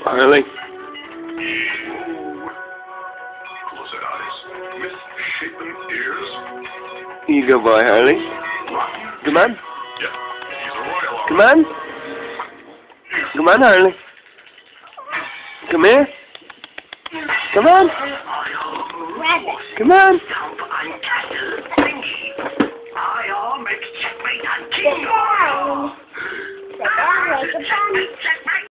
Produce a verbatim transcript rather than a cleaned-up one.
Harley. Close eyes. Misshapen ears. You go, boy, Harley. Come on. Yeah, he's a royal. Come on. Come on, Harley. Come here. Come on. Come on.